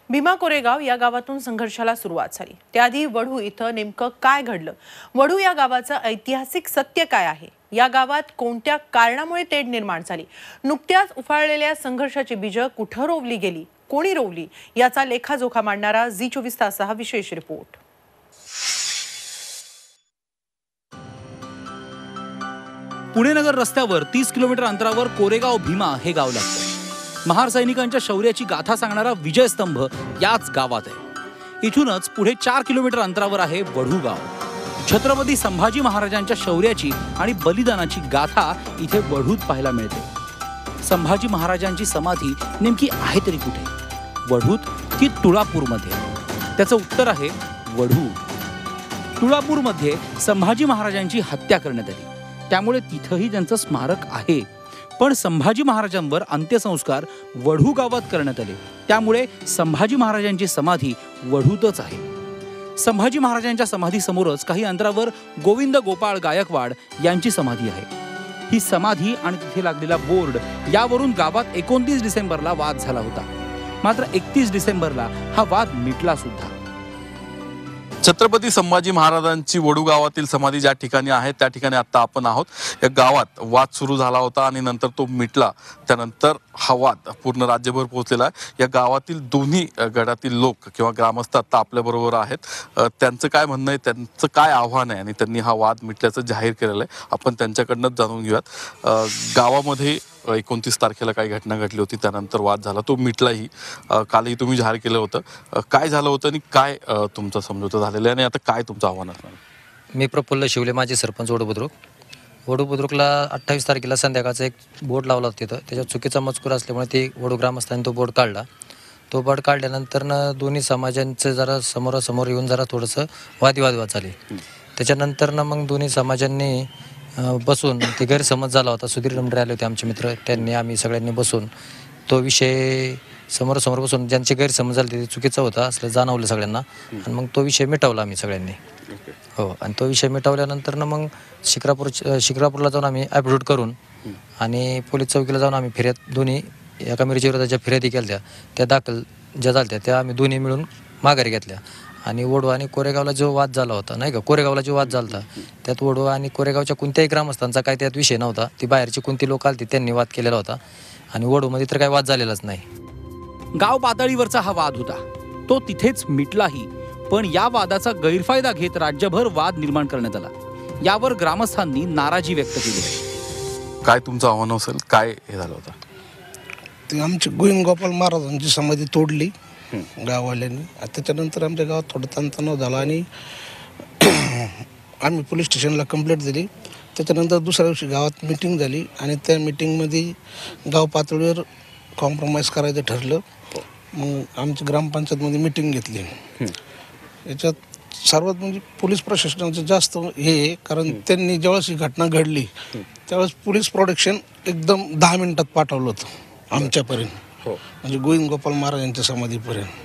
भीमा कोरेगाव या गावातून संघर्षाला सुरुवात झाली। त्याआधी वढू इथं नेमकं काय घडलं, वढू या गावाचं ऐतिहासिक सत्य काय आहे, या गावात कोणत्या कारणामुळे तेढ निर्माण झाली, नुकत्याच उफाळलेल्या संघर्षाची बीजं कुठं रोवली गेली, कोणी रोवली, याचा लेखाजोखा मांडणारा झी24 तास हा विशेष रिपोर्ट। पुणे नगर रस्त्यावर 30 किलोमीटर अंतरावर कोरेगाव भीमा हे गाव लागतं। महार सैनिकांच्या शौर्याची गाथा सांगणारा विजयस्तंभ याच गावात आहे। इथूनच पुढे 4 किलोमीटर अंतरावर आहे वढू गाव। छत्रपती संभाजी महाराजांच्या शौर्याची आणि बलिदानाची गाथा इथे वढूत पाहायला मिळते। संभाजी महाराजांची समाधी नेमकी आहे तरी कुठे, वढूत की तुळापूरमध्ये? त्याचं उत्तर आहे वढू। तुळापूरमध्ये संभाजी महाराजांची हत्या करण्यात आली, त्यामुळे तिथंही त्यांचं स्मारक आहे। पण संभाजी महाराजांवर अंत्यसंस्कार वढू गावात करण्यात आले, त्यामुळे संभाजी महाराजांची समाधी वढूतच आहे। संभाजी महाराजांच्या समाधी समोरच काही अंतरावर गोविंद गोपाळ गायकवाड यांची समाधी आहे। ही समाधी आणि तिथे लागलेला बोर्ड यावरून गावात 29 डिसेंबरला वाद झाला होता। मात्र 31 डिसेंबरला हा वाद मिटला सुद्धा। छत्रपती संभाजी महाराजांची वढू गावातील समाधी ज्या ठिकाणी आहे त्या ठिकाणी आता आपण आहोत। या गावात वाद सुरू झाला होता आणि नंतर तो मिटला। त्यानंतर हा वाद पूर्ण राज्यभर पोहोचलेला आहे। या गावातील दोन्ही गटातील लोक किंवा ग्रामस्थ आता आपल्या बरोबर आहेत। त्यांचं काय म्हणणं आहे, त्यांचं काय आव्हान आहे आणि त्यांनी हा वाद मिटल्याचं जाहीर केलेलं आहे, आपण त्यांच्याकडनंच जाणून घेऊयात। गावामध्ये 29 तारखेला काही घटना घडली होती, त्यानंतर वाद झाला, तो मिटलाही। कालही तुम्ही जाहीर केलं होतं, काय झालं होतं आणि काय तुमचं समझोता झालेलं आहे आणि आता काय तुमचं आव्हान असणार? मी प्रफुल्ल शिवले, माझे सरपंच वढू बुद्रुकला 28 तारखेला संध्याकाळचा एक बोर्ड लावला होता तिथं। त्याच्यात चुकीचा मजकूर असल्यामुळे ते वढू ग्रामस्थांनी तो बोर्ड काढला। तो बोर्ड काढल्यानंतर दोन्ही समाजांचं जरा समोरासमोर येऊन जरा थोडंसं वादविवाद झाले। त्याच्यानंतर मग दोन्ही समाजांनी बसून, ते गैरसमज झाला होता, सुधीर रमडरे आले होते आमचे मित्र, त्यांनी आम्ही सगळ्यांनी बसून तो विषय समोरासमोर बसून, ज्यांचे गैरसमज झाले ते चुकीचं होतं असलं जाणवलं सगळ्यांना, आणि मग तो विषय मिटवला आम्ही सगळ्यांनी। हो, आणि तो विषय मिटवल्यानंतर मग शिक्रापूरला जाऊन आम्ही ॲफिडेव्हिट करून आणि पोलीस चौकीला जाऊन आम्ही फिर्याद, दोन्ही एका मिरची विरोधाच्या फिर्यादी केल्या, त्या दाखल ज्या झाल्या त्या आम्ही दोन्ही मिळून माघारी घेतल्या। आणि वढू आणि कोरेगावला जो वाद झाला होता नाही का, कोरेगावला जो वाद झाला होता त्यात वढू आणि कोरेगावच्या कोणत्याही ग्रामस्थांचा काही त्यात विषय नव्हता। ती बाहेरची कोणती लोक आली त्यांनी वाद केलेला होता आणि वढूमध्ये तर काही वाद झालेलाच नाही। गाव पातळीवरचा हा वाद होता, तो तिथेच मिटलाही। पण या वादाचा गैरफायदा घेत राज्यभर वाद निर्माण करण्यात आला। यावर ग्रामस्थांनी नाराजी व्यक्त केली। काय तुमचं आव्हान असेल, काय हे झालं होतं? ते आमची गोविंद गोपाळ महाराजांची समाधी तोडली गाववाल्यांनी। त्याच्यानंतर आमच्या गावात थोडा तणतणाव झाला आणि आम्ही पोलीस स्टेशनला कंप्लेंट दिली। त्याच्यानंतर दुसऱ्या दिवशी गावात मीटिंग झाली आणि त्या मीटिंगमध्ये गाव पातळीवर कॉम्प्रोमाइज करायचं ठरलं। मग आमची ग्रामपंचायतमध्ये मीटिंग घेतली। याच्यात सर्वात म्हणजे पोलीस प्रशासनाचं जास्त हे आहे, कारण त्यांनी ज्यावेळेस ही घटना घडली त्यावेळेस पोलीस प्रोटेक्शन एकदम 10 मिनिटात पाठवलं होतं आमच्यापर्यंत, म्हणजे गोविंद गोपाळ महाराज यांच्या समाधीपर्यंत।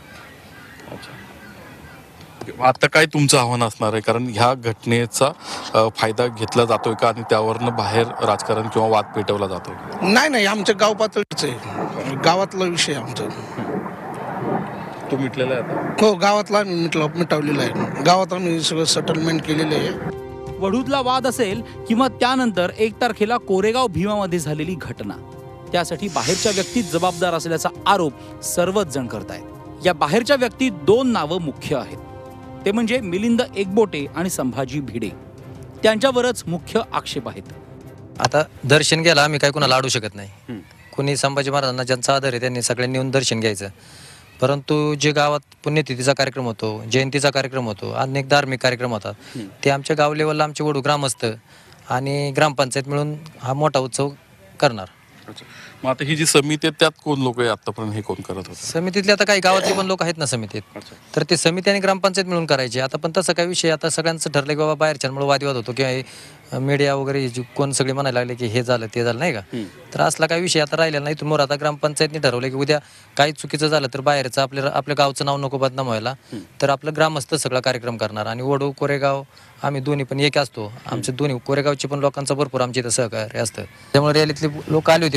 आता काय तुमचं आव्हान असणार आहे, कारण ह्या घटनेचा फायदा घेतला जातोय का आणि त्यावरनं बाहेर राजकारण किंवा वाद पेटवला जातोय? नाही, आमच्या गाव पातळीच आहे, गावातला विषय आमचा तो मिटलेला आहे आता? हो, गावातला आम्ही मिटवलेला आहे। गावात आम्ही सगळं सेटलमेंट केलेलं आहे। वढूतला वाद असेल किंवा त्यानंतर 1 तारखेला कोरेगाव भीमामध्ये झालेली घटना, त्यासाठी बाहेरच्या व्यक्ती जबाबदार असल्याचा आरोप सर्वच जण करतायत। या बाहेरच्या व्यक्ती 2 नावं मुख्य आहेत, ते म्हणजे मिलिंद एकबोटे आणि संभाजी भिडे। त्यांच्यावरच मुख्य आक्षेप आहेत। आता दर्शन घ्यायला आम्ही काय कोणाला अडू शकत नाही। कोणी संभाजी महाराजांना ज्यांचा आदर आहे त्यांनी सगळ्यांनी येऊन दर्शन घ्यायचं। परंतु जे गावात पुण्यतिथीचा कार्यक्रम होतो, जयंतीचा कार्यक्रम होतो, अनेक धार्मिक कार्यक्रम होतात, ते आमच्या गाव लेवलला आमचे वढू ग्रामस्थ आणि ग्रामपंचायत मिळून हा मोठा उत्सव करणार। मग आता ही जी समिती आहे त्यात कोण लोक आहे आतापर्यंत, हे कोण करत होते? समितीतले आता काही गावातले पण लोक आहेत ना समितीत, तर ते समिती आणि ग्रामपंचायत मिळून करायचे। आता पण तसं काही विषय आता सगळ्यांचं ठरलं की बाबा बाहेरच्यांमुळे वादविवाद होतो किंवा मीडिया वगैरे कोण सगळे म्हणायला लागले की हे झालं ते झालं नाही का, तर असला काही विषय आता राहिलेला नाही। तुम्ही आता ग्रामपंचायतने ठरवलं की उद्या काही चुकीचं झालं तर बाहेरचं आपल्या गावचं नाव नको बदनाम व्हायला, तर आपलं ग्रामस्थ सगळा कार्यक्रम करणार। आणि वढू कोरेगाव आम्ही दोन्ही पण एक असतो, आमचे दोन्ही कोरेगावचे पण लोकांचं भरपूर आमच्या इथं सहकार्य असतं। त्यामुळे रॅलीतले लोक आले होते बाहेरून,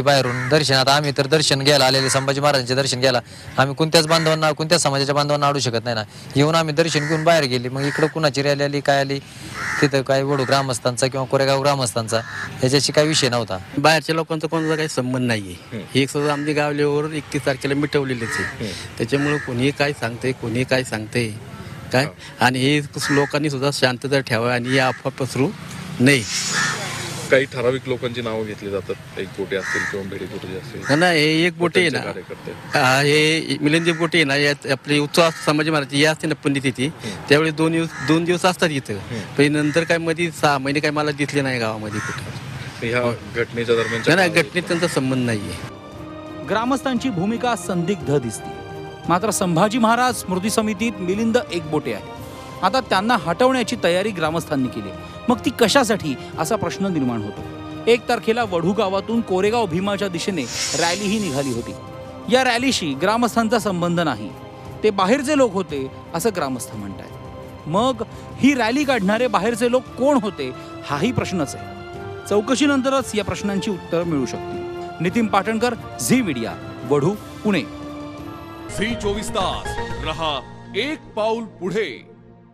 दर्शन आता आम्ही तर दर्शन घ्यायला आलेले संभाजी महाराजांचे दर्शन घ्यायला आम्ही कोणत्याच बांधवांना कोणत्याच समाजाच्या बांधवांना अडू शकत नाही ना. येऊन आम्ही दर्शन घेऊन बाहेर गेली, मग इकडं कुणाची रॅली आली काय आली तिथं काय वडू ग्रामस्थांचा किंवा कोरेगाव ग्रामस्थांचा याच्याशी काही विषय नव्हता. बाहेरच्या लोकांचा कोणाचा काही संबंध नाहीये. हे सगळं आमच्या गावल्यावर 31 तारखेला मिटवलेलेच आहे. त्याच्यामुळे कोणी काय सांगते कोणी काय सांगते काय, आणि हे लोकांनी सुद्धा शांतता ठेवा आणि या अफवा पसरू नाही. काही ठराविक लोकांची नावं घेतली जातात, एक बोटे असतील किंवा भेडेकोटे असतील. ना हे एक बोटे आहे ना, कार्यकर्ते हे मिलिंद बोटे आहे ना, यात आपली उत्सव संभाजी महाराज ही असते ना पुण्यतिथी, त्यावेळी 2 दिवस असतात इथं. पण नंतर काय मध्ये 6 महिने काय मला दिसले नाही गावामध्ये कुठं. ह्या घटनेच्या दरम्यान नाही, घटनेत त्यांचा संबंध नाहीये. ग्रामस्थांची भूमिका संदिग्ध दिसते. मात्र संभाजी महाराज स्मृती समितीत मिलिंद एकबोटे आहे. आता त्यांना हटवण्याची तयारी ग्रामस्थांनी केली. मग ती कशासाठी असा प्रश्न निर्माण होतो. 1 तारखेला वढू गावातून कोरेगाव भीमाच्या दिशेने रॅलीही निघाली होती. या रॅलीशी ग्रामस्थांचा संबंध नाही, ते बाहेरचे लोक होते असं ग्रामस्थ म्हणतायत. मग ही रॅली काढणारे बाहेरचे लोक कोण होते हाही प्रश्नच आहे. चौकशीनंतरच या प्रश्नांची उत्तरं मिळू शकतील. Nitin Patankar, Zee media, Vadhu, Pune. Zee 24 तास रहा एक पाऊल पुढे.